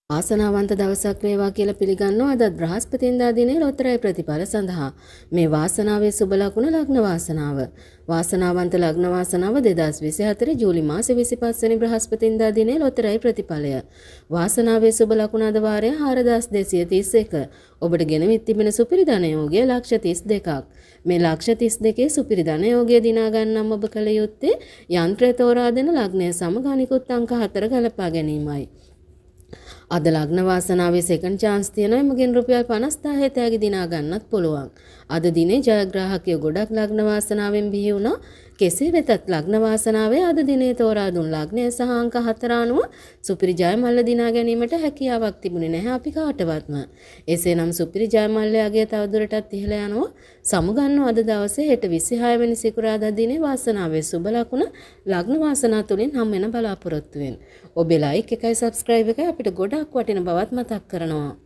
ආසනාවන්ත දවසක් වේවා කියලා පිළිගන්නවා අද බ්‍රහස්පතින්දා දිනේ ලොතරැයි ප්‍රතිඵල සඳහා. මේ වාසනාවේ සුබ ලකුණ ලග්න වාසනාව. වාසනාවන්ත ලග්න වාසනාව 2024 ජූලි මාසේ 25 වෙනි බ්‍රහස්පතින්දා දිනේ ලොතරැයි ප්‍රතිඵලය. වාසනාවේ සුබ ලකුණ අද වාරය 4231. ඔබට ගෙනවිත් තිබෙන සුපිරි ධන යෝගය ලක්ෂ 32ක්. මේ ලක්ෂ 32 සුපිරි ධන යෝගය දිනා ගන්නම් ඔබ කල යුත්තේ යන්ත්‍රය තෝරා දෙන ලග්නය සමග අනිකුත් අංක 4 ගලපා ගැනීමයි. අද ලග්න වාසනාවේ සෙකන්ඩ් chance තියෙනවා එමගින් රුපියල් 50000 තෑගි දිනා ගන්නත් පුළුවන්. අද දිනේ ජයග්‍රාහකයෝ ගොඩක් ලග්න වාසනාවෙන් බිහි වුණා. කෙසේ වෙතත් ලග්න වාසනාවේ අද දිනේ තෝරා දුන් ලග්නය සහ අංක 4 අනුව සුපිරි ජයමල්ල දිනා ගැනීමට හැකියාවක් තිබුණේ නැහැ අපි කාටවත්ම. එසේනම් සුපිරි ජයමල්ලයාගේ තවදුරටත් ඉහළ යනවා. සමුගන්නව අද දවසේ හෙට 26 වෙනි සිකුරාදා දිනේ වාසනාවේ සුබ ලකුණ ලග්න වාසනාව තුලින් හම් වෙන බලාපොරොත්තු වෙන. ඔබේ ලයික් එකයි සබ්ස්ක්‍රයිබ් එකයි අපිට ගොඩක් වටින බවත් මතක් කරනවා.